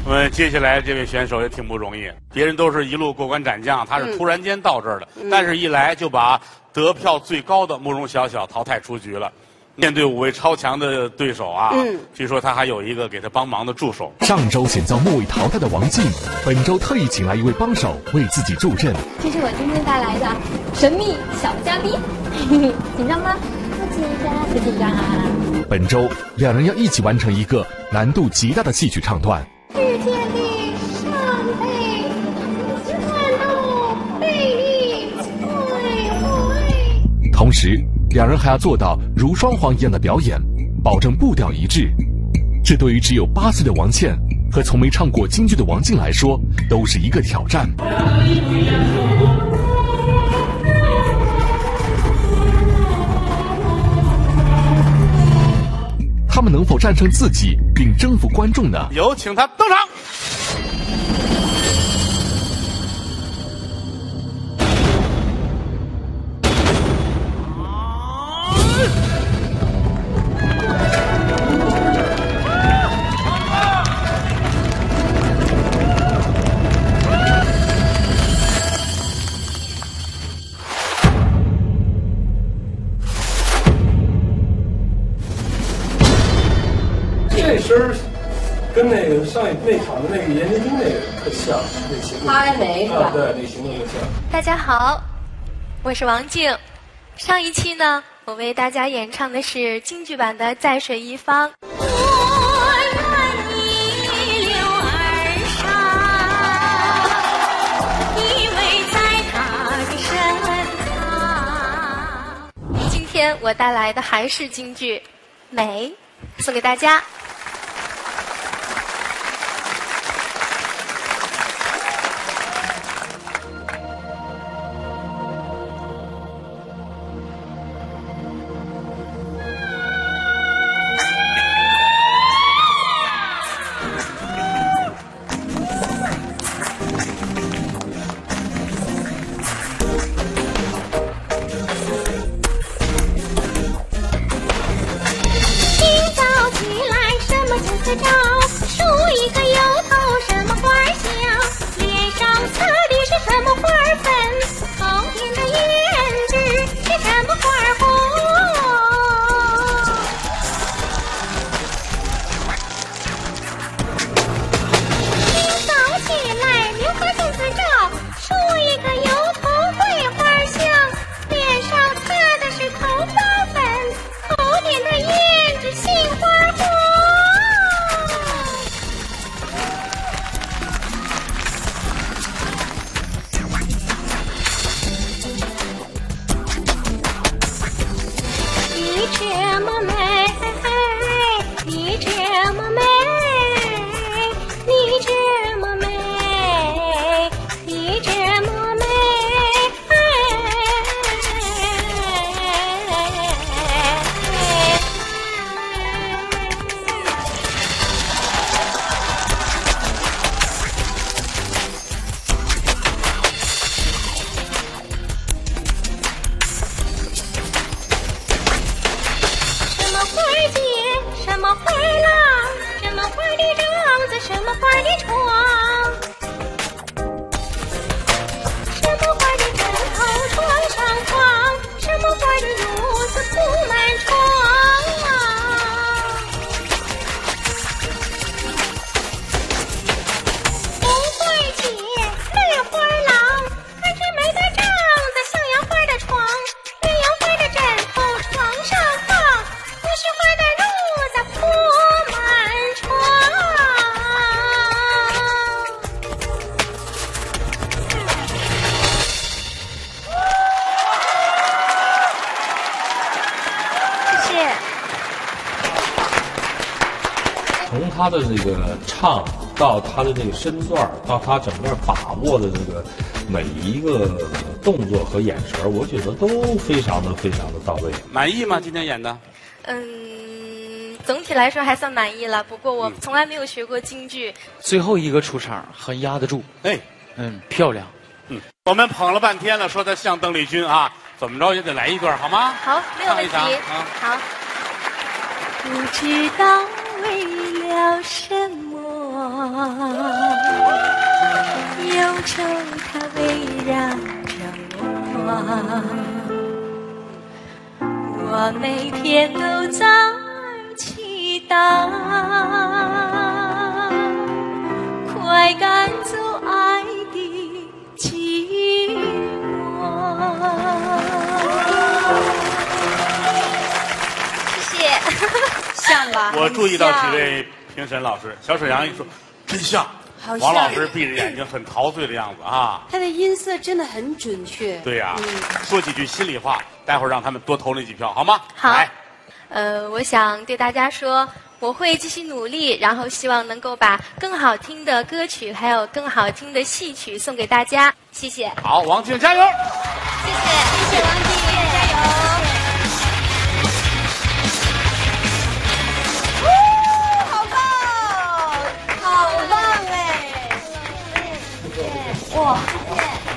接下来这位选手也挺不容易，别人都是一路过关斩将，他是突然间到这儿的，但是一来就把得票最高的慕容晓晓淘汰出局了。面对5位超强的对手啊，据说他还有一个给他帮忙的助手。 上周选择末位淘汰的王静，本周特意请来一位帮手为自己助阵。 这是我今天带来的神秘小嘉宾，紧张吗？不紧张，不紧张啊！ 本周两人要一起完成一个难度极大的戏曲唱段。 世界的上辈，战斗魅力最会。 同时，两人还要做到如双簧一样的表演，保证步调一致。这对于只有8岁的王倩和从没唱过京剧的王静来说，都是一个挑战。他们能否战胜自己并征服观众呢？ 有请他登场。 这声跟那个上一那场的那个闫妮丁那个特像，那行动。 拍没是吧？ 对，那行动特像。 大家好，我是王静。上一期呢，我为大家演唱的是京剧版的《在水一方》。今天我带来的还是京剧《美》，送给大家。 从他的这个唱到他的这个身段，到他整个把握的这个每一个动作和眼神，我觉得都非常的到位。 满意吗？今天演的？ 总体来说还算满意了。不过我从来没有学过京剧。 最后一个出场很压得住，漂亮。 我们捧了半天了，说他像邓丽君啊，怎么着也得来一段好吗？ 好，没有问题。好。不知道为了什么， 城它围绕着我每天都在祈祷，快赶走爱的寂寞。谢谢。 像吧？ 我注意到几位评审老师，小沈阳一说，真像。王老师闭着眼睛很陶醉的样子啊。 他的音色真的很准确。 对呀，说几句心里话，待会儿让他们多投那几票，好吗？ 好。 来， 我想对大家说，我会继续努力，然后希望能够把更好听的歌曲，还有更好听的戏曲送给大家。谢谢。 好，王静加油！ 谢谢，谢谢王静，加油！ 好棒，好棒哎！ 哇，谢谢。